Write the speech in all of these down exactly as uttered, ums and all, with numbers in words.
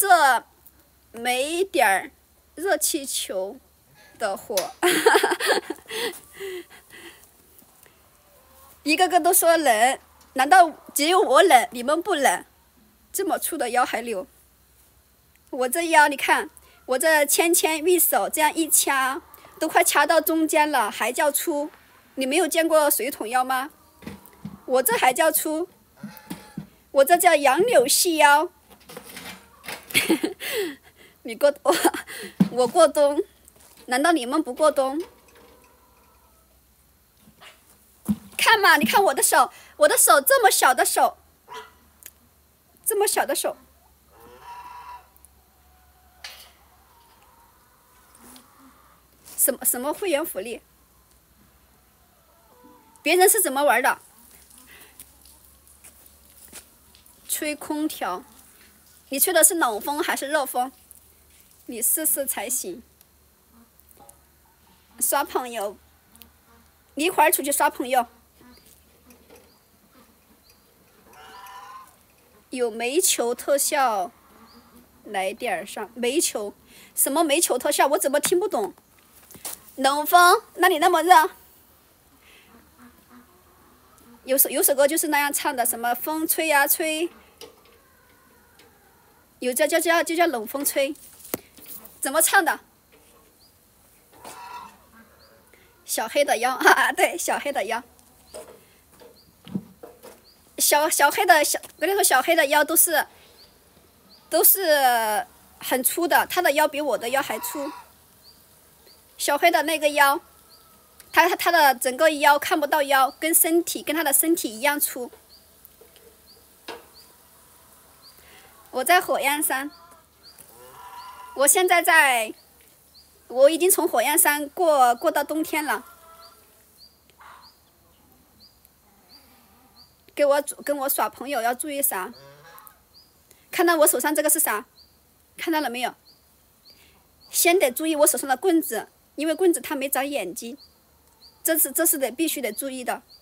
这没点儿热气球的火，一个个都说冷，难道只有我冷，你们不冷？这么粗的腰还留，我这腰你看，我这纤纤玉手这样一掐，都快掐到中间了，还叫粗？你没有见过水桶腰吗？我这还叫粗，我这叫杨柳细腰。你过我我过冬，难道你们不过冬？看嘛，你看我的手，我的手这么小的手，这么小的手，什么什么会员福利？别人是怎么玩的？吹空调，你吹的是冷风还是热风？你试试才行。刷朋友，你一会儿出去刷朋友。有煤球特效，来点上煤球，什么煤球特效？我怎么听不懂？冷风，那你那么热？有首有首歌就是那样唱的，什么风吹呀吹，有叫叫叫就叫冷风吹，怎么唱的？小黑的腰啊，对，小黑的腰，小小黑的小，我跟你说，小黑的腰都是都是很粗的，他的腰比我的腰还粗。小黑的那个腰，他他他的整个腰看不到腰，跟身体跟他的身体一样粗。我在火焰山，我现在在，我已经从火焰山过过到冬天了。给我跟我耍朋友要注意啥？看到我手上这个是啥？看到了没有？先得注意我手上的棍子，因为棍子它没长眼睛，这是这是得必须得注意的。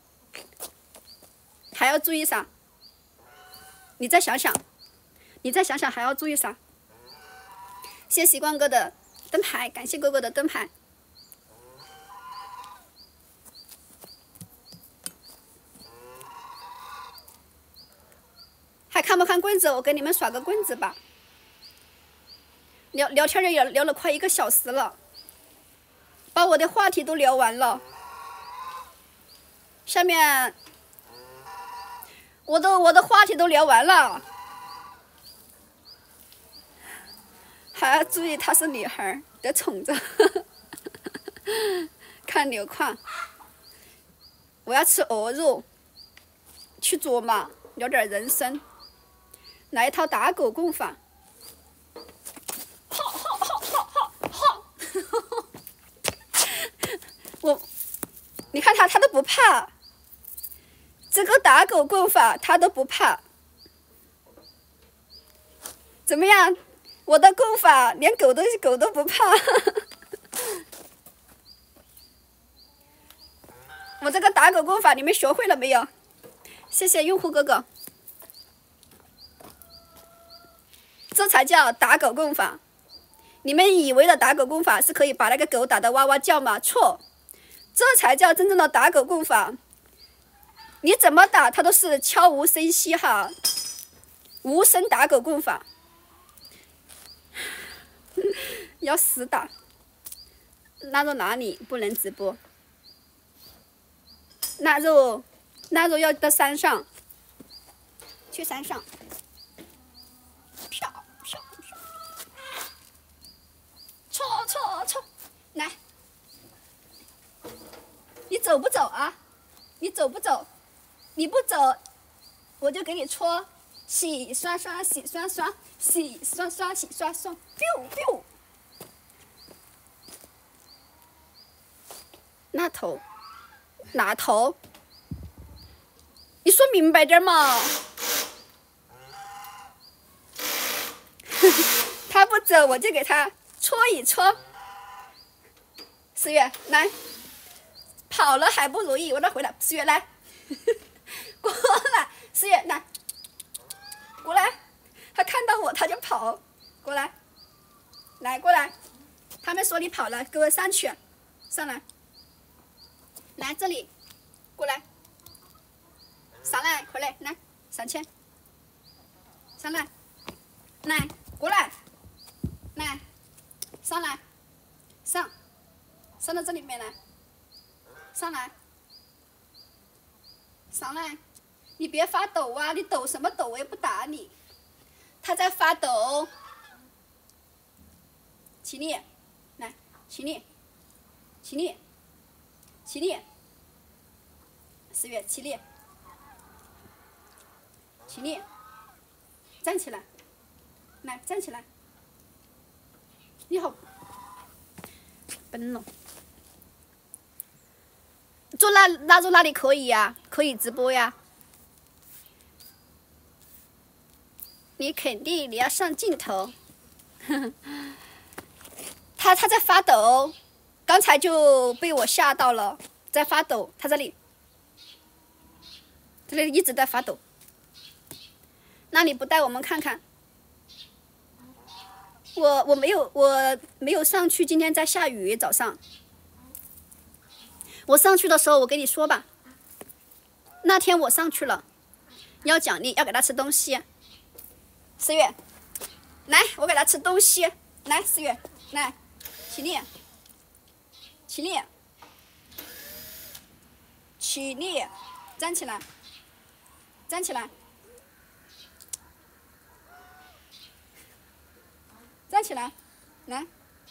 还要注意啥？你再想想，你再想想还要注意啥？谢谢习惯哥的灯牌，感谢哥哥的灯牌。还看不看棍子？我给你们耍个棍子吧。聊聊天儿聊聊了快一个小时了，把我的话题都聊完了。下面，我都我的话题都聊完了，还要注意她是女孩，别宠着。看牛况，我要吃鹅肉，去做嘛，聊点人生。来一套打狗功法，好好好好好好，我，你看他他都不怕，这个打狗功法他都不怕，怎么样？我的功法连狗都狗都不怕，我这个打狗功法你们学会了没有？谢谢用户哥哥。这才叫打狗功法，你们以为的打狗功法是可以把那个狗打得哇哇叫吗？错，这才叫真正的打狗功法。你怎么打它都是悄无声息哈，无声打狗功法，要死打。腊肉哪里不能直播？腊肉，腊肉要到山上，去山上。飘飘飘，搓搓搓，来，你走不走啊？你走不走？你不走，我就给你搓，洗刷刷，洗刷刷，洗刷刷，洗刷刷 ，biu biu。那头，哪头？你说明白点嘛！他不走，我就给他搓一搓。四月来，跑了还不如意，我再回来。四月来，过来，四月来，过来。他看到我他就跑。 说你跑了，给我上去，上来，来这里，过来，上来，快来，来上去，上来，来过来，来上来，上，上到这里面来，上来，上来，你别发抖啊！你抖什么抖？我也不打你。他在发抖，起立，来，起立，起立，起立，思月，起立，起立，站起来，来，站起来。你好，笨了。坐那拉住那里可以呀、啊，可以直播呀。你肯定你要上镜头，他他在发抖，刚才就被我吓到了，在发抖，他这里，这里一直在发抖。那你不带我们看看？我我没有我没有上去，今天在下雨，早上。我上去的时候，我跟你说吧，那天我上去了，要奖励，要给他吃东西。思月，来，我给他吃东西。来，思月，来，起立，起立，起立，站起来，站起来，站起来，来，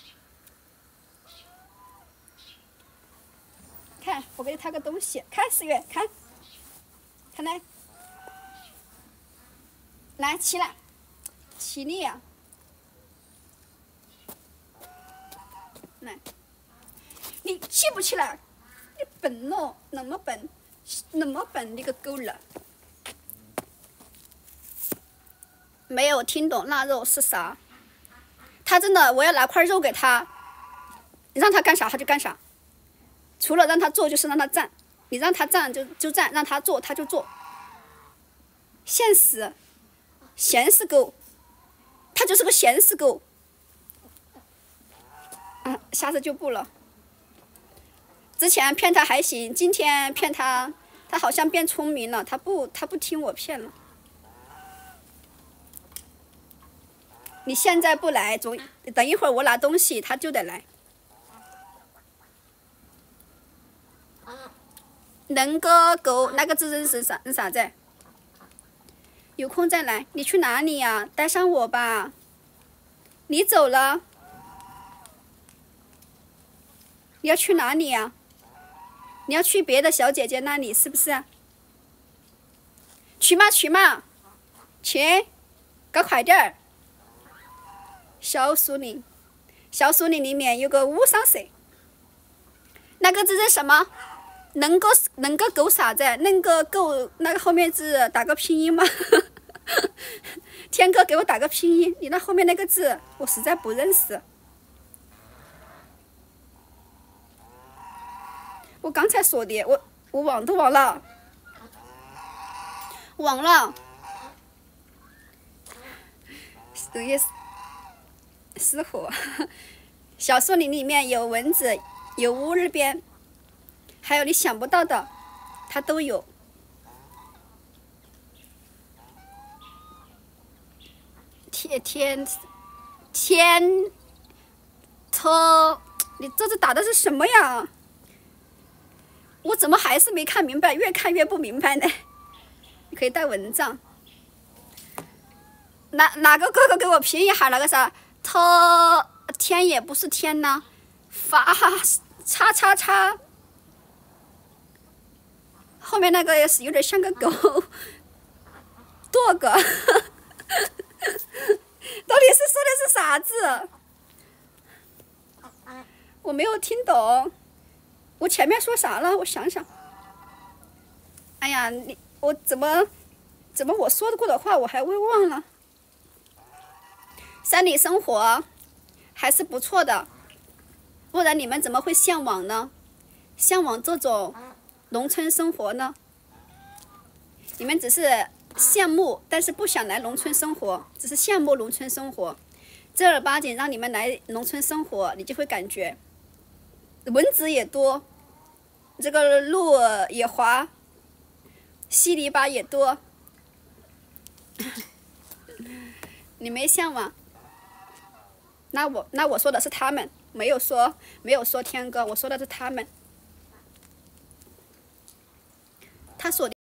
看，我给你掏个东西，看思月，看，看来，来，起来。起立啊！来，你起不起来？你笨哦，那么笨，那么笨，你个狗日！没有听懂腊肉是啥？他真的，我要拿块肉给他，你让他干啥他就干啥，除了让他坐就是让他站，你让他站就就站，让他坐他就坐。现实，闲死狗。他就是个闲死狗，嗯，下次就不了。之前骗他还行，今天骗他，他好像变聪明了，他不，他不听我骗了。你现在不来，总等一会儿我拿东西，他就得来。能个狗，那个字认识啥？认啥子？有空再来。你去哪里呀、啊？带上我吧。你走了，你要去哪里呀、啊？你要去别的小姐姐那里是不是？去嘛去嘛，去，搞快点儿。小树林，小树林里面有个五伤蛇，那个字是什么？能够能够狗啥子？能够狗那个后面字打个拼音吗？天哥给我打个拼音，你那后面那个字我实在不认识。我刚才说的，我我忘都忘了，忘了。十月失火，小树林里面有蚊子，有乌日边，还有你想不到的，它都有。天天天特，你这字打的是什么呀？我怎么还是没看明白？越看越不明白呢。你可以带蚊帐。哪哪个哥哥给我拼一下那个啥？特天也不是天呐，发叉叉叉，后面那个也是有点像个狗，dog， 到底是说的是啥字？我没有听懂，我前面说啥了？我想想。哎呀，你我怎么怎么我说过的话我还会忘了？山里生活还是不错的，不然你们怎么会向往呢？向往这种农村生活呢？你们只是羡慕，但是不想来农村生活，只是羡慕农村生活。 正儿八经让你们来农村生活，你就会感觉蚊子也多，这个路也滑，稀泥巴也多。你没像吗？那我那我说的是他们，没有说没有说天哥，我说的是他们。他说的。